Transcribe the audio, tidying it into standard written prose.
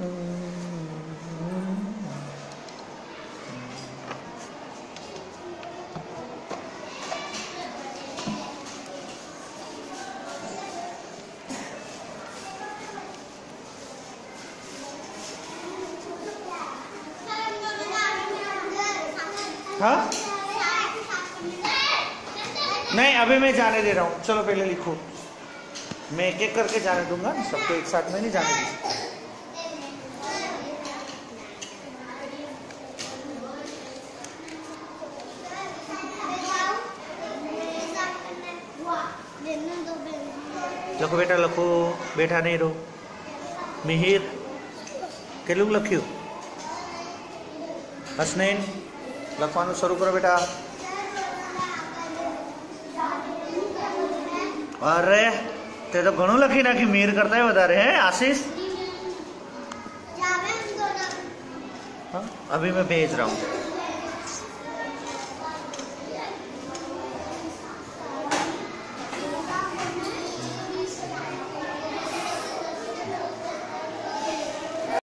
हाँ नहीं, अभी मैं जाने दे रहा हूँ। चलो पहले लिखो, मैं एक एक करके जाने दूंगा, सबको एक साथ में नहीं जाने दूंगा। લખો બેટા, લખો, બેઠા નહીં રહો। મિહિર કેટલું લખ્યું? હસનૈન લખવાનું શરૂ કરો બેટા। अरे ते तो घणું લખી નાખી, મીર કરતા વધારે है आशीष। हाँ? अभी मैं भेज रहा हूँ।